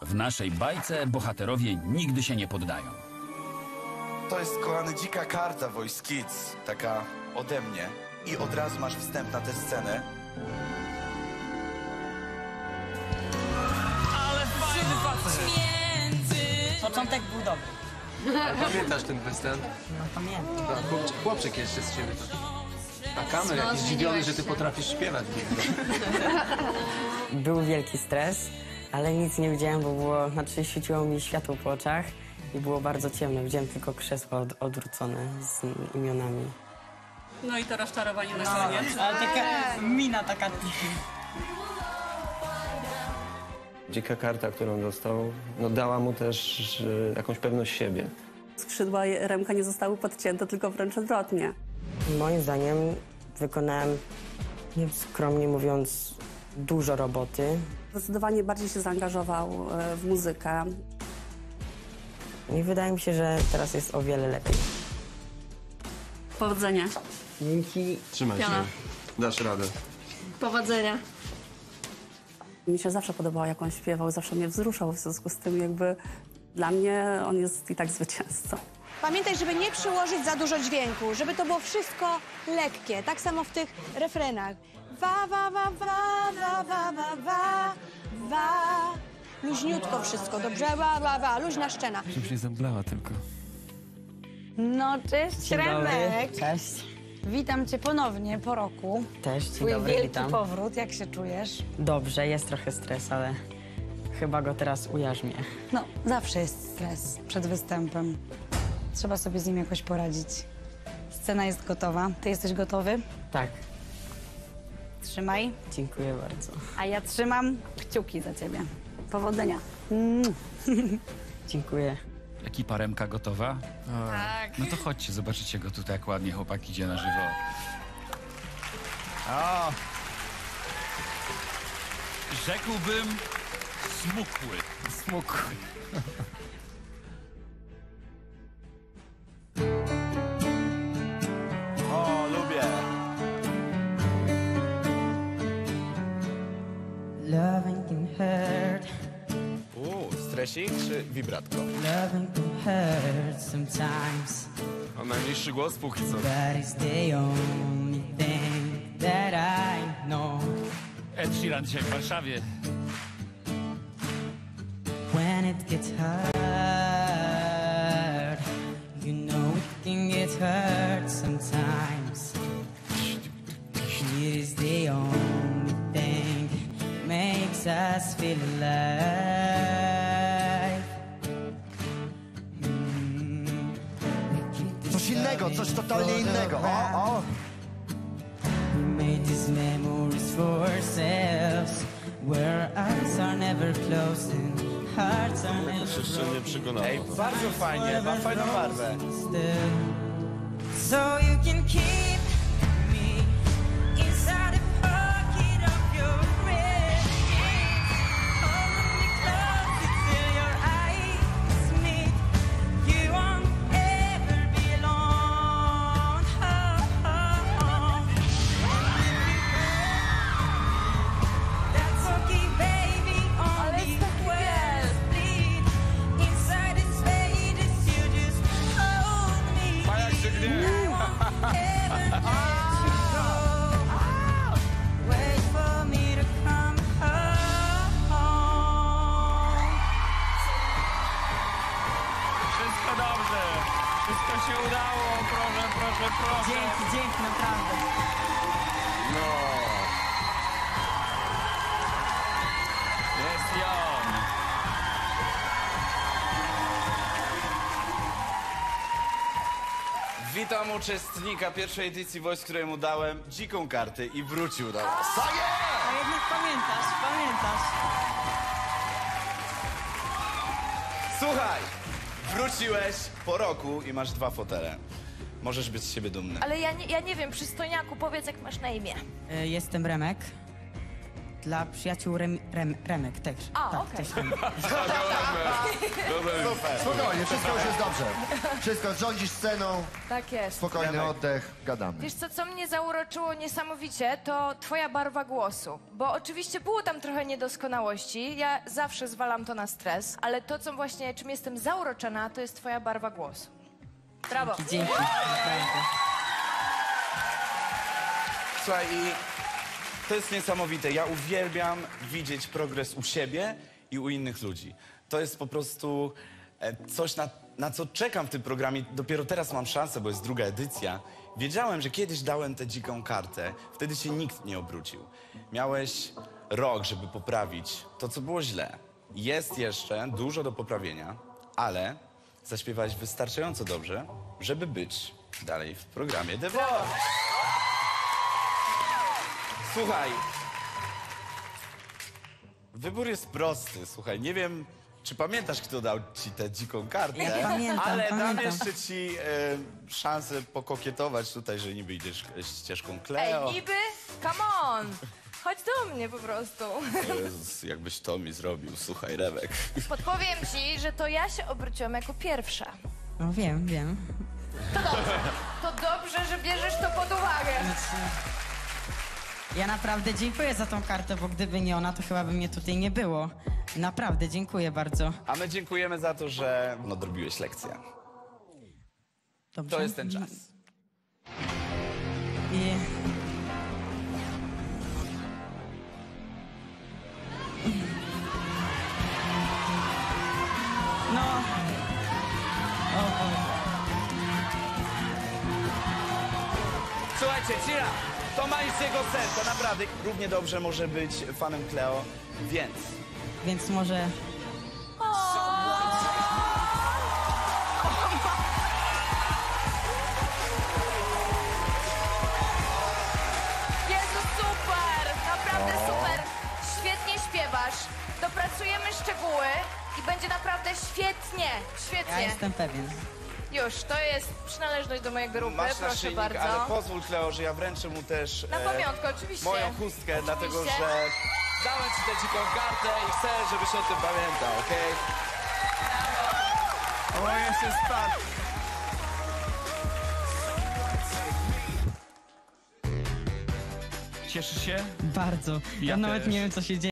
W naszej bajce bohaterowie nigdy się nie poddają. To jest, kochany, dzika karta Voice Kids, taka ode mnie. I od razu masz wstęp na tę scenę. Ale fajny facet! Początek był dobry. Pamiętasz ten występ? No pamiętam. Chłopczyk jeszcze z ciebie. A kamer jakiś zdziwiony, że ty potrafisz śpiewać. Był wielki stres, ale nic nie widziałem, bo było, znaczy świeciło mi światło po oczach i było bardzo ciemno. Widziałem tylko krzesła odwrócone z imionami. No i to rozczarowanie na koniec. Ale taka mina taka... Dzika karta, którą dostał, no dała mu też jakąś pewność siebie. Skrzydła Remka nie zostały podcięte, tylko wręcz odwrotnie. Moim zdaniem wykonałem, skromnie mówiąc, dużo roboty. Zdecydowanie bardziej się zaangażował w muzykę. I wydaje mi się, że teraz jest o wiele lepiej. Powodzenia. Dzięki. Trzymaj się. Dasz radę. Powodzenia. Mi się zawsze podobało, jak on śpiewał, zawsze mnie wzruszał, w związku z tym jakby dla mnie on jest i tak zwycięzcą. Pamiętaj, żeby nie przyłożyć za dużo dźwięku, żeby to było wszystko lekkie. Tak samo w tych refrenach. Wa, wa, wa, wa, wa, wa, wa, wa, wa. Luźniutko wszystko, dobrze? Wa, wa, wa, luźna szczena. Żebyś nie zemdlała tylko. No, cześć, Dzień dobry. Remek. Cześć. Witam cię ponownie po roku. Też, dzień Twój dobry, wielki witam. powrót, jak się czujesz? Dobrze, jest trochę stres, ale chyba go teraz ujarzmię. No, zawsze jest stres przed występem. Trzeba sobie z nim jakoś poradzić. Scena jest gotowa. Ty jesteś gotowy? Tak, Trzymaj. dziękuję bardzo. A ja trzymam kciuki za ciebie. Powodzenia. Dziękuję. Ekipa Remka gotowa? Tak. No to chodźcie, zobaczycie go tutaj, jak ładnie chłopak idzie na żywo. O! Rzekłbym smukły. Smukły. O, lubię. Loving can hurt, Stresik czy vibratko? loving can hurt sometimes, Mam najmniejszy głos póki co. but it's the only thing that I know. Ed Sheeran dzisiaj w Warszawie. When it gets hard, you know it can get hurt sometimes. It is the only thing makes us feel alive. Coś innego, coś totalnie innego. O. We made these memories for ourselves, where eyes are never closing, hearts are never Jeszcze nie przekonałem. Ej, bardzo fajnie, ma fajną barwę. still. So you can keep me inside the pocket of your wrist. Hold me close till your eyes meet. You won't ever be alone. That's okay, baby. Only words bleed inside its pages. You just hold me. A jak się gnie? Wait for me to come home. Wszystko dobrze. Wszystko się udało. Proszę, proszę, proszę. Dzięki, naprawdę. Jest ją. Witam uczestnika pierwszej edycji Voice, któremu dałem dziką kartę i wrócił do nas. Tak jest! A jednak pamiętasz. Słuchaj, wróciłeś po roku i masz 2 fotele. Możesz być z siebie dumny. Ale ja nie wiem, przystojniaku, powiedz, jak masz na imię. Jestem Remek. Dla przyjaciół Remek też. A, tak, okej. też Remek. Super. Spokojnie, wszystko już jest dobrze. Wszystko, rządzisz sceną, Tak jest. spokojny oddech, gadamy. Wiesz co mnie zauroczyło niesamowicie, to twoja barwa głosu. Bo oczywiście było tam trochę niedoskonałości, ja zawsze zwalam to na stres, ale to, co właśnie, czym jestem zauroczona, to jest twoja barwa głosu. Brawo. Dzięki, naprawdę. Słuchaj, i to jest niesamowite. Ja uwielbiam widzieć progres u siebie i u innych ludzi. To jest po prostu coś, na co czekam w tym programie. Dopiero teraz mam szansę, bo jest druga edycja. Wiedziałem, że kiedyś dałem tę dziką kartę. Wtedy się nikt nie obrócił. Miałeś rok, żeby poprawić to, co było źle. Jest jeszcze dużo do poprawienia, ale zaśpiewałeś wystarczająco dobrze, żeby być dalej w programie The Voice. Słuchaj, wybór jest prosty. Słuchaj, nie wiem, czy pamiętasz, kto dał ci tę dziką kartę, Ja pamiętam, ale dam pamiętam. jeszcze ci szansę pokokietować tutaj, że niby idziesz ścieżką Cleo. Ej, niby? Come on! Chodź do mnie po prostu. Jezus, jakbyś to mi zrobił, słuchaj, Remek. Podpowiem ci, że to ja się obróciłam jako pierwsza. No wiem. To dobrze. To dobrze, że bierzesz to pod uwagę. Ja naprawdę dziękuję za tą kartę, bo gdyby nie ona, to chyba by mnie tutaj nie było. Naprawdę, dziękuję bardzo. A my dziękujemy za to, że odrobiłeś lekcję. Dobrze? To jest ten czas. I... No. O Boże. Słuchajcie, Cira, to ma już jego sen, to naprawdę równie dobrze może być fanem Cleo, Więc może... Jezu, super! Naprawdę super! Świetnie śpiewasz, dopracujemy szczegóły i będzie naprawdę świetnie, Ja świetnie. jestem pewien. Już, to jest przynależność do mojej grupy, Masz proszę naszyjnik, bardzo. ale pozwól, Cleo, że ja wręczę mu też Na pamiątkę, oczywiście. moją chustkę, dlatego Oczywiście. że dałem ci tę dziką kartę i chcę, żebyś o tym pamiętał, okej? O, jeszcze spadł. Cieszysz się? Bardzo. Ja Ja nawet też. nie wiem, co się dzieje.